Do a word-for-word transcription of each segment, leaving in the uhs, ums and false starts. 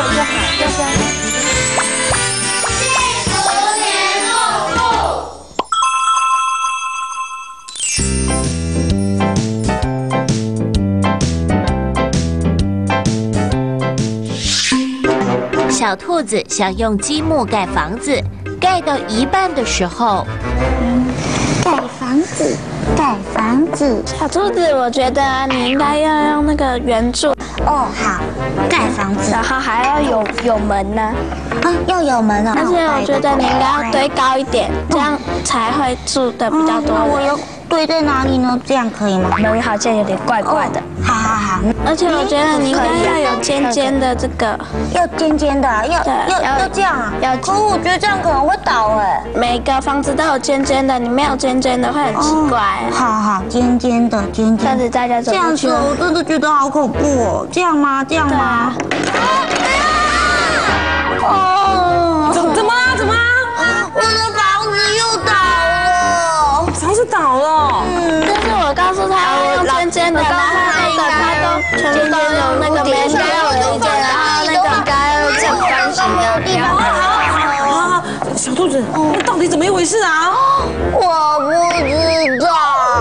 就好，要不然。 小兔子想用积木盖房子，盖到一半的时候， 盖房子，盖房子。 小兔子，我觉得你应该要用那个圆柱。 哦，好，盖房子， 然后还要有有门呢。 啊，要有门哦。 而且我觉得你应该要堆高一点，这样才会住的比较多人。 我要堆在哪里呢？这样可以吗？ 门好像有点怪怪的。 好好好。 而且我觉得你应该要有尖尖的这个， 要尖尖的，要要要这样啊。 要。 可我觉得这样可能会倒哎。 每个房子都有尖尖的，你没有尖尖的会很奇怪。 好好，尖尖的，尖尖。 这样子大家走过去。 这样子我真的觉得好恐怖哦。这样吗？这样吗？ 哦，怎怎么啦？怎么啦？ 我的房子又倒了。 房子倒了。 嗯，但是我告诉他要用尖尖的，然后那个他都全部都用那个没需要的意见，然后那个应该要正方形的地方。 啊，小兔子，那到底怎么一回事啊？ 我不知道。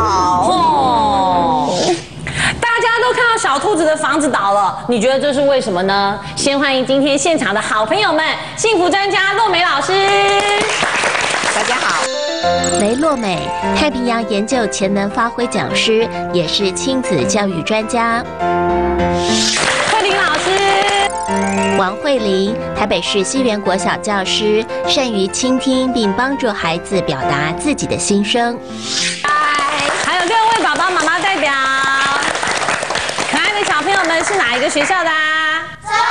哦，大家都看到小兔子的房子倒了，你觉得这是为什么呢？先欢迎今天现场的好朋友们，幸福专家洛美老师。大家好。 雷洛美，太平洋研究潜能发挥讲师，也是亲子教育专家。 慧玲老师。 王慧玲，台北市西园国小教师，善于倾听并帮助孩子表达自己的心声。 嗨，还有六位爸爸妈妈代表。可爱的小朋友们是哪一个学校的啊？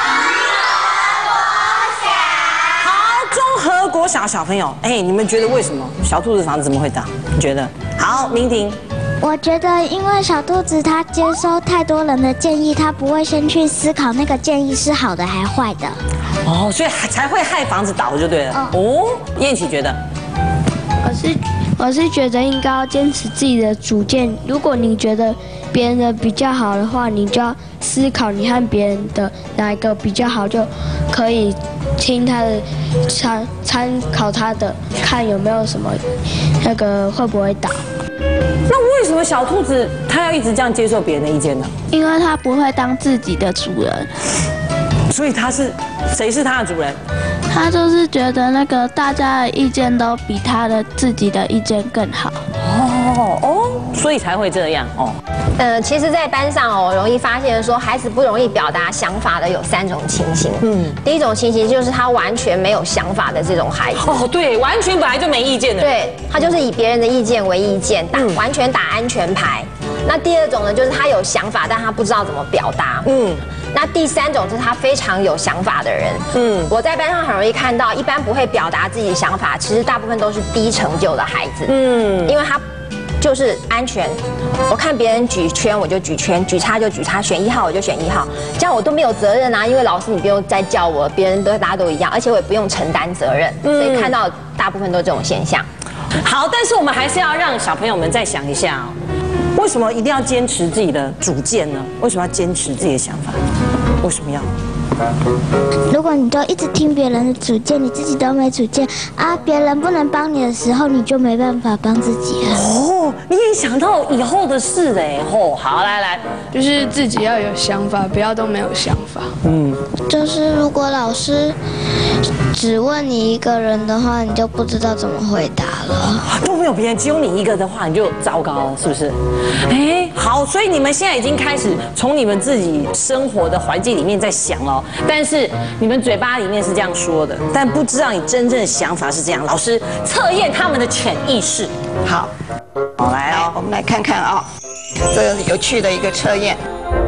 综合国小小朋友，哎，你们觉得为什么小兔子房子怎么会倒？你觉得？好，明婷。 我觉得，因为小兔子它接收太多人的建议，它不会先去思考那个建议是好的还坏的。 哦，所以才会害房子倒就对了。哦，燕琪觉得？ 我是我是觉得应该要坚持自己的主见。如果你觉得别人的比较好的话，你就要思考你和别人的哪一个比较好，就可以听他的参参考他的，看有没有什么那个会不会倒。 那为什么小兔子它要一直这样接受别人的意见呢？ 因为它不会当自己的主人。 所以它是谁是它的主人？ 他就是觉得那个大家的意见都比他的自己的意见更好。 哦哦，所以才会这样哦。 呃，其实，在班上哦，容易发现说孩子不容易表达想法的有三种情形。嗯，第一种情形就是他完全没有想法的这种孩子。 哦，对，完全本来就没意见的。 对，他就是以别人的意见为意见，打、嗯、完全打安全牌。那第二种呢，就是他有想法，但他不知道怎么表达。嗯。那第三种就是他非常有想法的人。嗯，我在班上很容易看到，一般不会表达自己想法，其实大部分都是低成就的孩子。嗯，因为他就是安全，我看别人举圈我就举圈，举叉就举叉，选一号我就选一号，这样我都没有责任啊，因为老师你不用再叫我，别人都大家都一样，而且我也不用承担责任，所以看到大部分都这种现象。 好，但是我们还是要让小朋友们再想一下哦。为什么一定要坚持自己的主见呢？为什么要坚持自己的想法？为什么要？ 如果你就一直听别人的主见，你自己都没主见啊，别人不能帮你的时候，你就没办法帮自己了。 哦，你也想到以后的事嘞。哦，好，来来， 就是自己要有想法，不要都没有想法。 嗯，就是如果老师只问你一个人的话，你就不知道怎么回答了。 都没有别人，只有你一个的话，你就糟糕了，是不是？哎，好，所以你们现在已经开始从你们自己生活的环境里面在想了。但是你们嘴巴里面是这样说的，但不知道你真正的想法是这样。老师测验他们的潜意识。 好， 好来哦， 我们来看看啊、哦，这有趣的一个测验。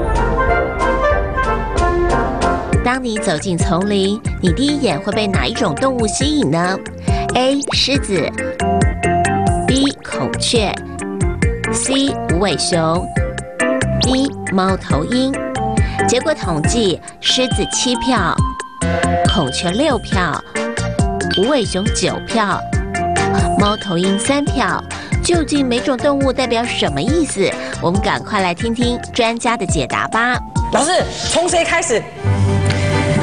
当你走进丛林，你第一眼会被哪一种动物吸引呢 ？A. 狮子 B. 孔雀 C. 无尾熊 D. 猫头鹰。结果统计，狮子七票，孔雀六票，无尾熊九票，猫头鹰三票。究竟每种动物代表什么意思？我们赶快来听听专家的解答吧。 老师，从谁开始？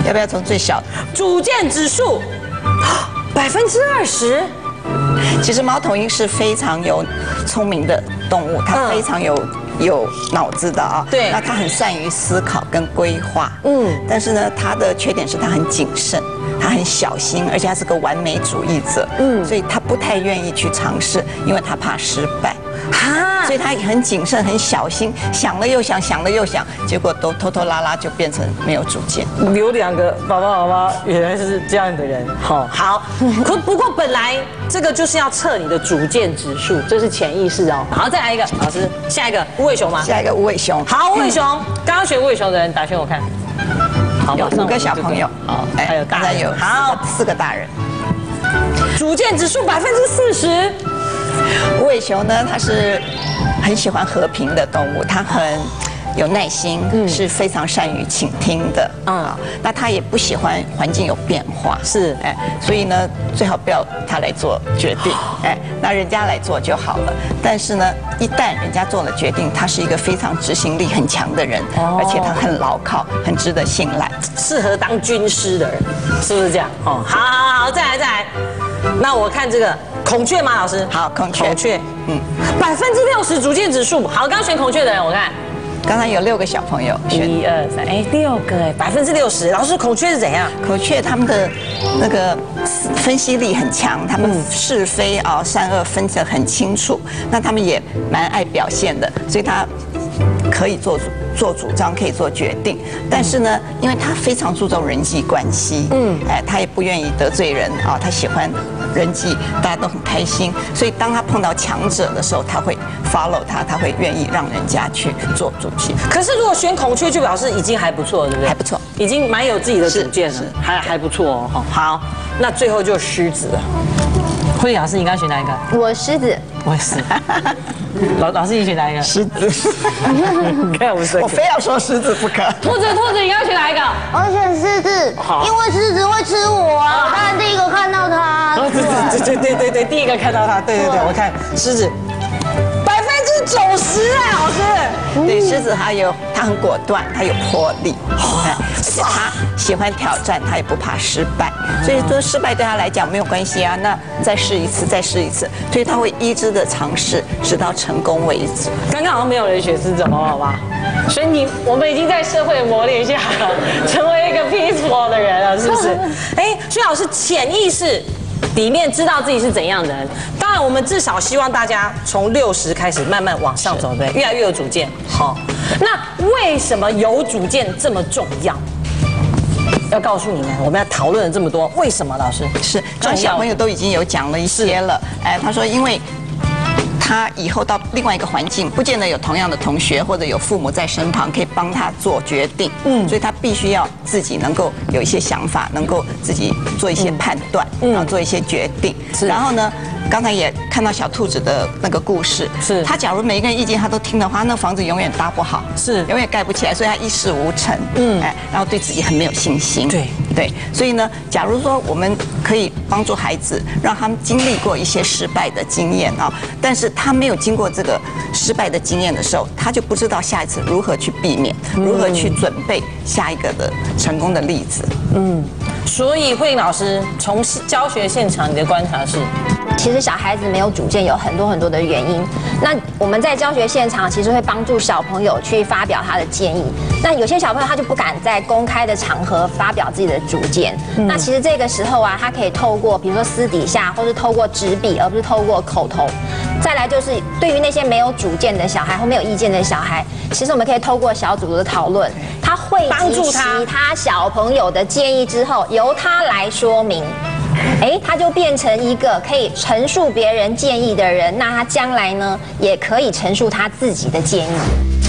要不要从最小？ 主见指数百分之二十。 其实猫头鹰是非常有聪明的动物，它非常有。有脑子的啊， 对， 那他很善于思考跟规划，嗯，但是呢，他的缺点是他很谨慎，他很小心，而且他是个完美主义者，嗯，所以他不太愿意去尝试，因为他怕失败，哈，所以他很谨慎，很小心，想了又想，想了又想，结果都拖拖拉拉就变成没有主见。 有两个爸爸妈妈原来是这样的人，好，好，可不过本来这个就是要测你的主见指数，这是潜意识哦。好，再来一个，老师，下一个。无尾熊吗？ 下一个无尾熊。 好，无尾熊，刚刚选无尾熊的人打选我看。好， 有五个小朋友。 好，还有大人。 有好四个大人。 主见指数百分之四十。 无尾熊呢，它是很喜欢和平的动物，它很有耐心，嗯，是非常善于倾听的。啊，那它也不喜欢环境有变化。 是， 哎，所以呢，最好不要它来做决定，哎，那人家来做就好了。但是呢，一旦人家做了决定，他是一个非常执行力很强的人，而且他很牢靠，很值得信赖， 适合当军师的人，是不是这样？哦，好，好，好，再来，再来。那我看这个孔雀吗，老师？ 好，孔雀， 孔雀，嗯，百分之六十主见指数。好，刚选孔雀的人，我看。 刚才有六个小朋友， 一二三，哎，六个哎，百分之六十。老师，孔雀是怎样？ 孔雀他们的那个分析力很强，他们是非啊善恶分得很清楚，那他们也蛮爱表现的，所以他可以做主做主张，可以做决定。但是呢，因为他非常注重人际关系，嗯，哎，他也不愿意得罪人啊，他喜欢人际，大家都很开心，所以当他碰到强者的时候，他会 follow 他，他会愿意让人家去做主去。 可是如果选孔雀，就表示已经还不错，对不对？ 还不错， 已经蛮有自己的主见了，还还不错哦。好，那最后就是狮子了。慧老师，你刚选哪一个？ 我狮子。 我也是。老老师，你选哪一个？ 狮子。 你看我是， 我非要说狮子不可。 兔子，兔子，你刚选哪一个？ 我选狮子，因为狮子会吃我啊！我当然第一个看到它。 对对对对对对，第一个看到它，对对对，我看狮子。 九十啊，老师。 对，狮子它有，它很果断，它有魄力，而且它喜欢挑战，它也不怕失败。所以说失败对他来讲没有关系啊，那再试一次，再试一次，所以他会一直的尝试，直到成功为止。 刚刚好像没有人选狮子，好吧？所以你我们已经在社会磨练下，成为一个 peaceful 的人了，是不是？哎，所以老师潜意识 里面知道自己是怎样的人，当然我们至少希望大家从六十开始慢慢往上走，对，越来越有主见。好，那为什么有主见这么重要？要告诉你们，我们要讨论了这么多，为什么？老师是，刚小朋友都已经有讲了一些了。哎，他说因为 他以后到另外一个环境，不见得有同样的同学或者有父母在身旁可以帮他做决定，嗯，所以他必须要自己能够有一些想法，能够自己做一些判断，然后做一些决定。然后呢，刚才也看到小兔子的那个故事，是他假如每一个人意见他都听的话，那房子永远搭不好，是永远盖不起来，所以他一事无成，嗯，哎，然后对自己很没有信心，对对，所以呢，假如说我们可以帮助孩子，让他们经历过一些失败的经验啊，但是 他没有经过这个失败的经验的时候，他就不知道下一次如何去避免，如何去准备下一个的成功的例子。嗯， 所以慧颖老师从教学现场，你的观察是， 其实小孩子没有主见有很多很多的原因。那我们在教学现场其实会帮助小朋友去发表他的建议。那有些小朋友他就不敢在公开的场合发表自己的主见。那其实这个时候啊，他可以透过比如说私底下，或是透过纸笔，而不是透过口头。 再来就是对于那些没有主见的小孩或没有意见的小孩，其实我们可以透过小组的讨论，他汇集其他小朋友的建议之后，由他来说明，哎，他就变成一个可以陈述别人建议的人，那他将来呢也可以陈述他自己的建议。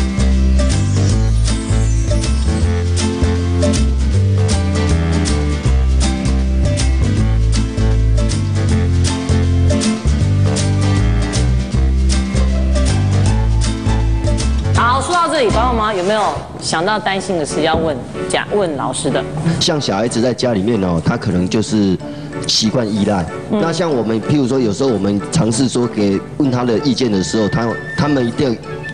这里爸爸妈妈有没有想到担心的事要问家问老师的？ 像小孩子在家里面哦，他可能就是习惯依赖。嗯、那像我们，譬如说，有时候我们尝试说给问他的意见的时候，他他们一定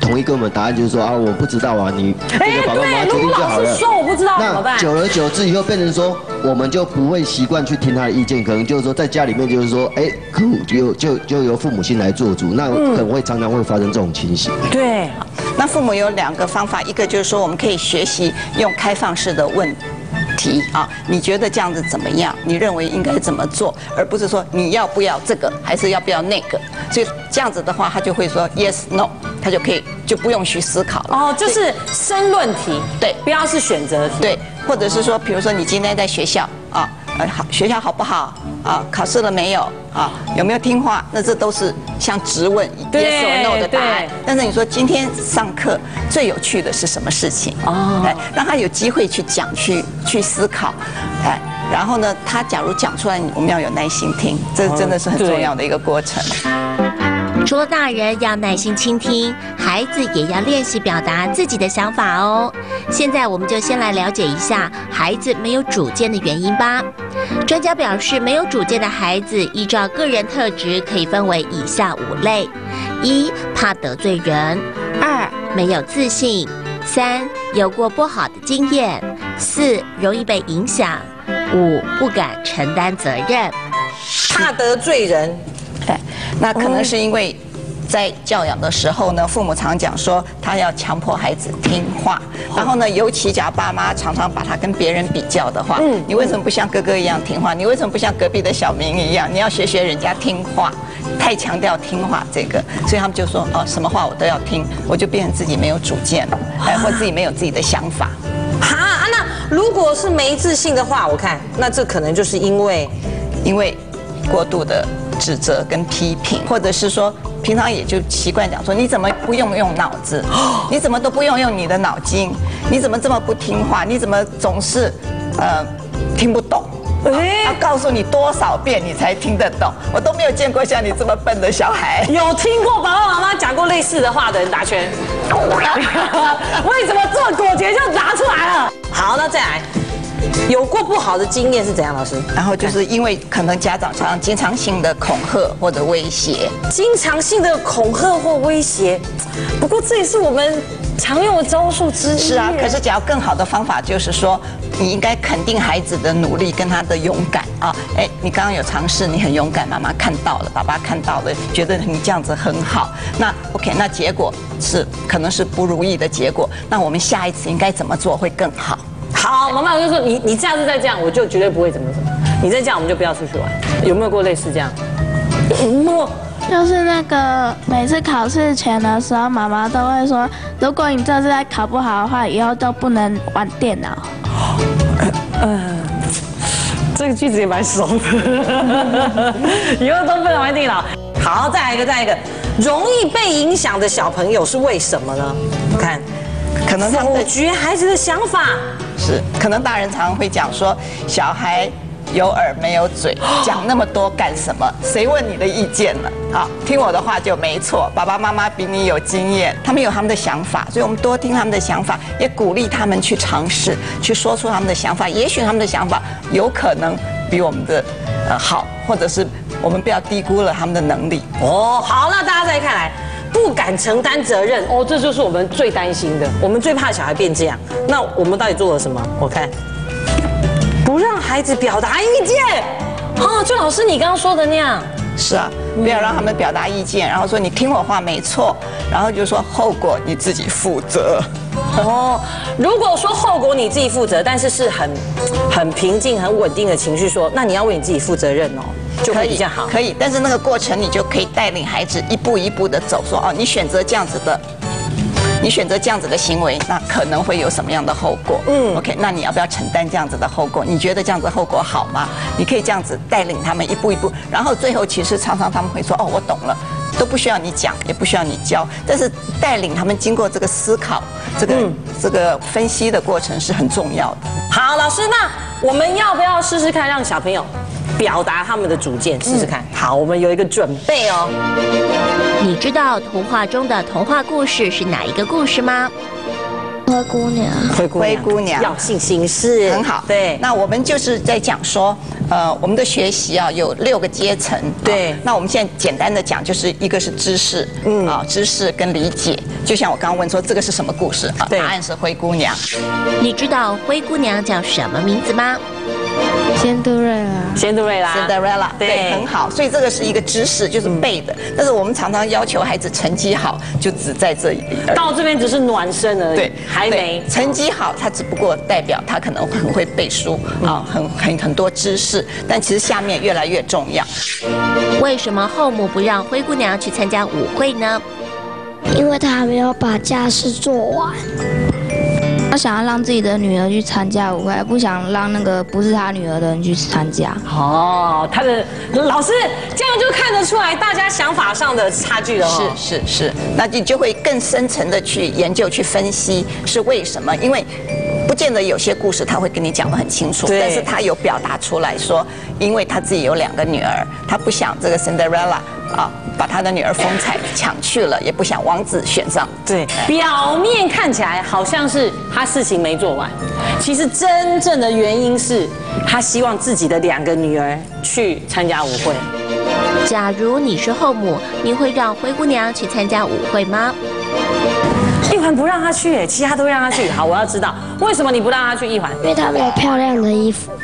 统一给我们答案，就是说啊，我不知道啊，你这个爸爸妈妈决定就好了。 说我不知道怎么办？ 那久而久之以后变成说，我们就不会习惯去听他的意见，可能就是说在家里面就是说，哎，可就就就由父母亲来做主，那可能会常常会发生这种情形。 对， 那父母有两个方法，一个就是说我们可以学习用开放式的问题啊，你觉得这样子怎么样？你认为应该怎么做，而不是说你要不要这个，还是要不要那个。所以这样子的话，他就会说 yes no， 他就可以就不用去思考了。 哦，就是申论题， 对， 不要是选择题， 对，或者是说，比如说你今天在学校啊，呃，好，学校好不好啊？考试了没有啊？有没有听话？那这都是像质问 yes or no 的答案。但是你说今天上课最有趣的是什么事情？哦，哎，让他有机会去讲，去去思考，哎，然后呢，他假如讲出来，我们要有耐心听，这真的是很重要的一个过程。 除了大人要耐心倾听，孩子也要练习表达自己的想法哦。现在我们就先来了解一下孩子没有主见的原因吧。专家表示，没有主见的孩子依照个人特质可以分为以下五类：一、怕得罪人；二、没有自信；三、有过不好的经验；四、容易被影响；五、不敢承担责任。 怕得罪人。 对，那可能是因为在教养的时候呢，父母常讲说他要强迫孩子听话，然后呢，尤其假如爸妈常常把他跟别人比较的话，嗯，你为什么不像哥哥一样听话？你为什么不像隔壁的小明一样？你要学学人家听话，太强调听话这个，所以他们就说哦，什么话我都要听，我就变成自己没有主见了，哎，或自己没有自己的想法。 哈啊，那如果是没自信的话，我看那这可能就是因为因为过度的指责跟批评，或者是说平常也就习惯讲说你怎么不用用脑子，你怎么都不用用你的脑筋，你怎么这么不听话，你怎么总是呃听不懂，要告诉你多少遍你才听得懂，我都没有见过像你这么笨的小孩。 有听过爸爸妈妈讲过类似的话的人打拳。为什么这么果决就拿出来了？好，那再来。有过不好的经验是怎样，老师？ 然后就是因为可能家长常常经常性的恐吓或者威胁， 经常性的恐吓或威胁。不过这也是我们常用的招数之一。 是啊，可是只要更好的方法就是说，你应该肯定孩子的努力跟他的勇敢啊。哎，你刚刚有尝试，你很勇敢，妈妈看到了，爸爸看到了，觉得你这样子很好。那 OK， 那结果是可能是不如意的结果。那我们下一次应该怎么做会更好？ 好，妈妈我就说你你下次再这样，我就绝对不会怎么怎么。你再这样，我们就不要出去玩。有没有过类似这样？ 有，就是那个每次考试前的时候，妈妈都会说，如果你这次再考不好的话，以后都不能玩电脑。 嗯，这个句子也蛮熟的。以后都不能玩电脑。好，再来一个，再来一个，容易被影响的小朋友是为什么呢？我看。 可能他们否决孩子的想法是，可能大人常常会讲说，小孩有耳没有嘴，讲那么多干什么？谁问你的意见了？好，听我的话就没错。爸爸妈妈比你有经验，他们有他们的想法，所以我们多听他们的想法，也鼓励他们去尝试，去说出他们的想法。也许他们的想法有可能比我们的呃好，或者是我们不要低估了他们的能力。 哦，好，那大家再看来。不敢承担责任哦，这就是我们最担心的，我们最怕小孩变这样。那我们到底做了什么？我看，不让孩子表达意见。哦，就老师你刚刚说的那样。 是啊，不要让他们表达意见，然后说你听我话没错，然后就说后果你自己负责。 哦，如果说后果你自己负责，但是是很很平静、很稳定的情绪说，那你要为你自己负责任哦。就可以比较好， 可以，但是那个过程你就可以带领孩子一步一步的走，说哦，你选择这样子的，你选择这样子的行为，那可能会有什么样的后果？嗯 ，OK， 那你要不要承担这样子的后果？你觉得这样子后果好吗？你可以这样子带领他们一步一步，然后最后其实常常他们会说哦，我懂了，都不需要你讲，也不需要你教，但是带领他们经过这个思考、这个、嗯、这个分析的过程是很重要的。 好，老师，那我们要不要试试看让小朋友表达他们的主见，试试看。嗯、好，我们有一个准备哦。 你知道童话中的童话故事是哪一个故事吗？ 灰姑娘， 灰姑娘， 灰姑娘要信心是很好。 对， 那我们就是在讲说，呃，我们的学习啊有六个阶层。 对， 那我们现在简单的讲，就是一个是知识，嗯啊，知识跟理解。就像我刚刚问说这个是什么故事啊？答案是灰姑娘。 你知道灰姑娘叫什么名字吗？ 仙杜瑞拉， 仙杜瑞拉 ，Cinderella， 对， 对，很好。所以这个是一个知识，就是背的。但是我们常常要求孩子成绩好，就只在这里而已。 到这边只是暖身而已， 对， 还没成绩好，他只不过代表他可能很会背书啊，很很很多知识，但其实下面越来越重要。 为什么后母不让灰姑娘去参加舞会呢？ 因为他还没有把家事做完。 他想要让自己的女儿去参加舞会，不想让那个不是他女儿的人去参加。 哦，他的老师这样就看得出来大家想法上的差距了哦。 是是是，那你就会更深层的去研究、去分析是为什么，因为不见得有些故事他会跟你讲得很清楚，但是他有表达出来说，因为他自己有两个女儿，他不想这个 Cinderella 啊把他的女儿风采抢去了，也不想王子选上。 对，表面看起来好像是他事情没做完，其实真正的原因是他希望自己的两个女儿去参加舞会。 假如你是后母，你会让灰姑娘去参加舞会吗？ 一环不让她去，其他都让她去。好，我要知道为什么你不让她去一环？ 因为她没有漂亮的衣服。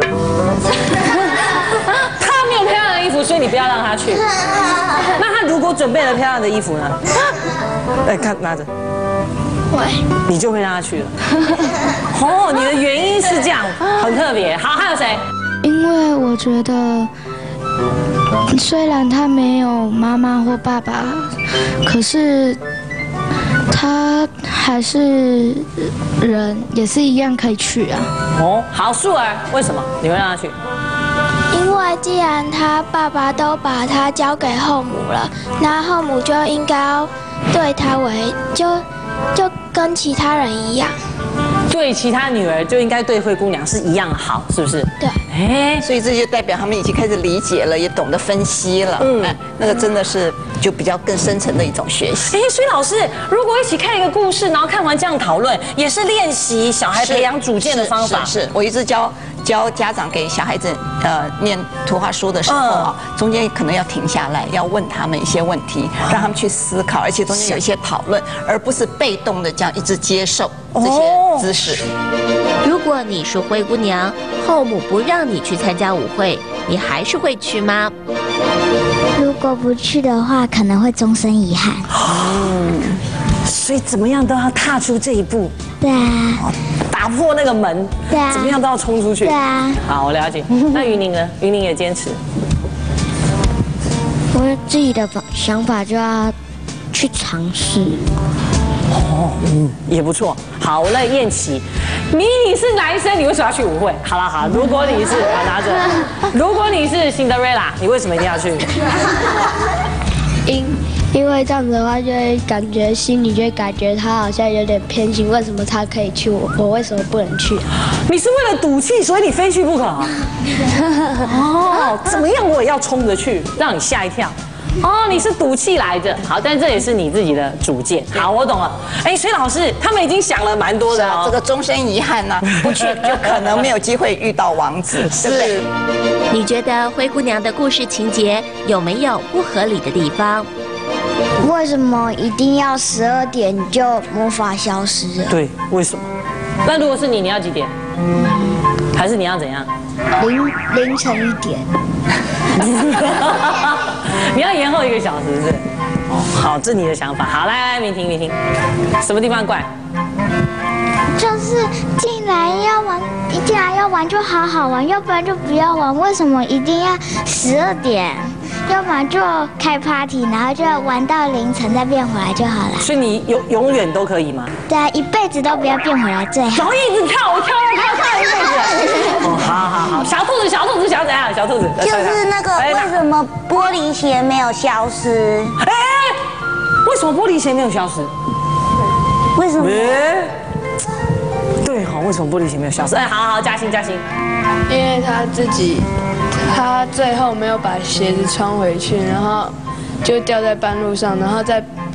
她没有漂亮的衣服，所以你不要让她去。那她如果准备了漂亮的衣服呢？哎，看拿着。 会。 你就会让她去了。哦，你的原因是这样，很特别。好，还有谁？ 因为我觉得，虽然他没有妈妈或爸爸，可是他还是人，也是一样可以去啊。 哦，好，素儿，为什么你会让他去？ 因为既然他爸爸都把他交给后母了，那后母就应该要对他为就就跟其他人一样。 对其他女儿就应该对灰姑娘是一样好，是不是？ 对。 哎， 所以这就代表他们已经开始理解了，也懂得分析了。嗯，哎，那个真的是就比较更深层的一种学习。 哎，所以老师，如果一起看一个故事，然后看完这样讨论，也是练习小孩培养主见的方法。 是，是是我一直教教家长给小孩子呃念图画书的时候啊，中间可能要停下来，要问他们一些问题，让他们去思考，而且中间有一些讨论，而不是被动的这样一直接受这些知识。 如果你是灰姑娘，后母不让你去参加舞会，你还是会去吗？ 如果不去的话，可能会终身遗憾。 嗯，所以怎么样都要踏出这一步。 对啊。 打破那个门。 对啊。 怎么样都要冲出去。 对啊。 好，我了解。那云宁呢？云宁也坚持。 我有自己的想法，就要去尝试。 哦，嗯，也不错。好了，燕琪，你你是男生，你为什么要去舞会？好了好了，如果你是，好拿着。如果你是 Cinderella， 你为什么一定要去？ 因因为这样子的话，就会感觉心里就会感觉他好像有点偏心，为什么他可以去，我我为什么不能去？ 你是为了赌气，所以你非去不可。哦，怎么样我也要冲着去，让你吓一跳。哦，你是赌气来的，好，但这也是你自己的主见。好，我懂了。哎，所以老师他们已经想了蛮多的哦。 这个终身遗憾呢，不去就可能没有机会遇到王子，对不对？ 你觉得灰姑娘的故事情节有没有不合理的地方？ 为什么一定要十二点就魔法消失了？ 对，为什么？那如果是你，你要几点？还是你要怎样？ 凌凌晨一点。 你要延后一个小时是不是？哦，好，这是你的想法。好，来来，明婷，明婷，什么地方怪？ 就是既然要玩，既然要玩就好好玩，要不然就不要玩。为什么一定要十二点？要不然就开 party， 然后就要玩到凌晨再变回来就好了。 所以你永永远都可以吗？ 对啊，一辈子都不要变回来最好。 然后一直跳，我跳跳跳跳一辈子。哦，好好好，小兔子，小兔子想怎样？小兔子就是那个为什么玻璃鞋没有消失？ 哎，为什么玻璃鞋没有消失？ 为什么？ 对哈，为什么玻璃鞋没有消失？哎，好好，嘉欣，嘉欣， 因为他自己，他最后没有把鞋子穿回去，然后就掉在半路上，然后在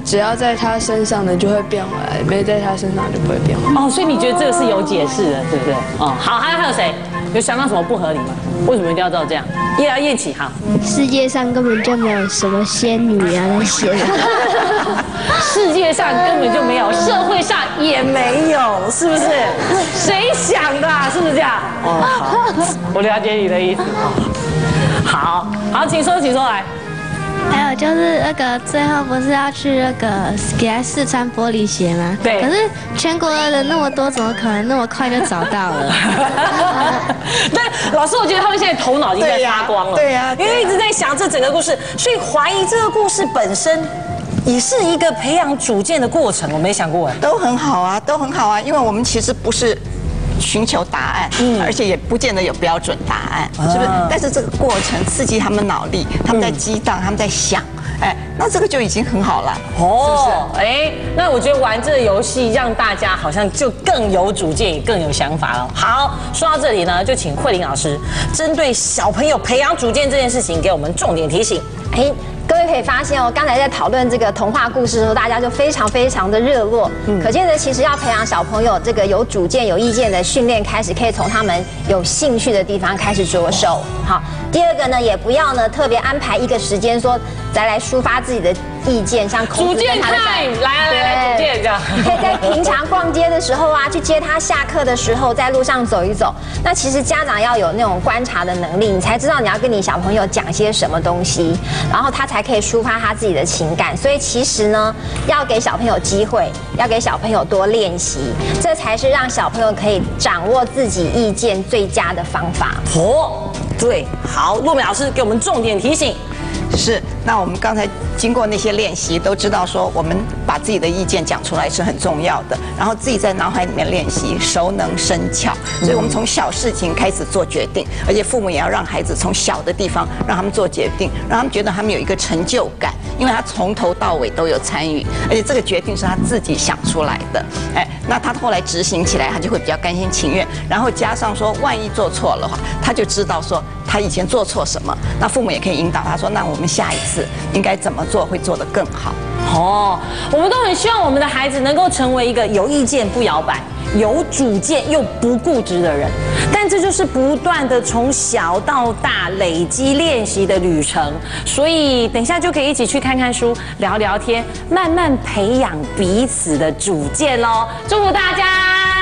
只要在他身上的就会变回来，没在他身上就不会变回来。 哦，所以你觉得这个是有解释的，对不对？哦，好，还有还有谁有想到什么不合理吗？为什么一定要照这样？叶啊，叶启，好。 世界上根本就没有什么仙女啊那些。 世界上根本就没有，社会上也没有，是不是？谁想的、啊？是不是这样？哦，好，我了解你的意思。好，好，请说，请说来。 还有就是那个最后不是要去那个给他试穿玻璃鞋吗？ 对。 可是全国的人那么多，怎么可能那么快就找到了？ 但老师，我觉得他们现在头脑已经在发光了。 对呀， 因为一直在想这整个故事，所以怀疑这个故事本身也是一个培养主见的过程。我没想过哎。 都很好啊，都很好啊，因为我们其实不是寻求答案，嗯，而且也不见得有标准答案，是不是？但是这个过程刺激他们脑力，他们在激荡，他们在想，哎，那这个就已经很好了，哦，是不是？ 哎，那我觉得玩这个游戏让大家好像就更有主见，也更有想法了。好，说到这里呢，就请慧玲老师针对小朋友培养主见这件事情，给我们重点提醒。 哎，各位可以发现哦，刚才在讨论这个童话故事的时候，大家就非常非常的热络。嗯，可见的其实要培养小朋友这个有主见、有意见的训练开始，可以从他们有兴趣的地方开始着手。好，第二个呢，也不要呢特别安排一个时间说再来抒发自己的意见，像主见 time， 来来来，主见这样。 你可以在平常逛街的时候啊，去接他下课的时候，在路上走一走。那其实家长要有那种观察的能力，你才知道你要跟你小朋友讲些什么东西，然后他才可以抒发他自己的情感。所以其实呢，要给小朋友机会，要给小朋友多练习，这才是让小朋友可以掌握自己意见最佳的方法。 哦，对，好，陆美老师给我们重点提醒。 是，那我们刚才经过那些练习，都知道说我们把自己的意见讲出来是很重要的，然后自己在脑海里面练习，熟能生巧。所以我们从小事情开始做决定，而且父母也要让孩子从小的地方让他们做决定，让他们觉得他们有一个成就感，因为他从头到尾都有参与，而且这个决定是他自己想出来的。哎，那他后来执行起来，他就会比较甘心情愿。然后加上说，万一做错了的话，他就知道说他以前做错什么，那父母也可以引导他说，那我们下一次应该怎么做会做得更好。 哦，我们都很希望我们的孩子能够成为一个有意见不摇摆、有主见又不固执的人，但这就是不断的从小到大累积练习的旅程。所以等一下就可以一起去看看书、聊聊天，慢慢培养彼此的主见喽。祝福大家！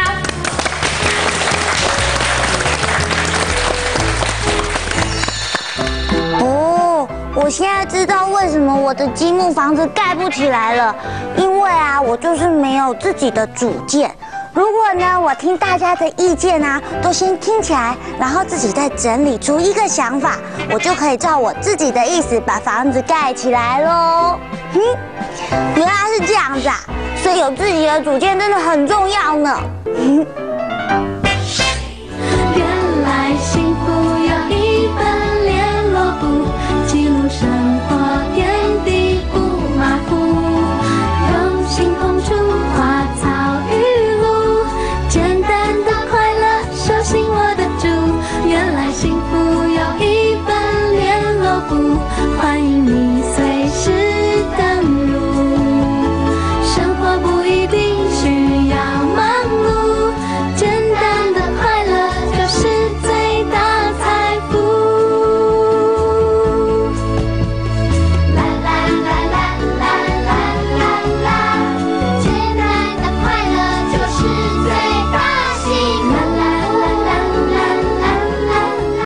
哦，我现在知道为什么我的积木房子盖不起来了，因为啊，我就是没有自己的主见。如果呢，我听大家的意见啊，都先听起来，然后自己再整理出一个想法，我就可以照我自己的意思把房子盖起来喽。哼，原来是这样子啊，所以有自己的主见真的很重要呢。哼。